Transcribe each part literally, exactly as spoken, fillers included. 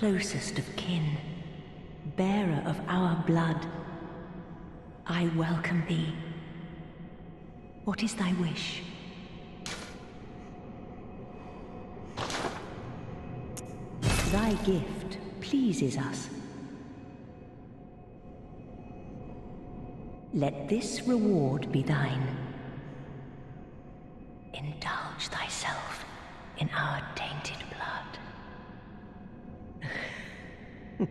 closest of kin, bearer of our blood, I welcome thee. What is thy wish? Thy gift pleases us. Let this reward be thine. Indulge thyself in our tainted blood.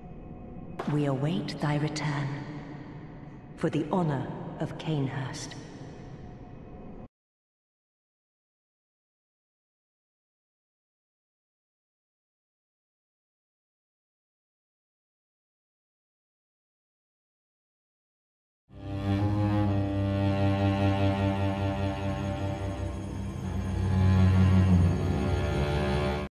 We await thy return for the honor of Cainhurst.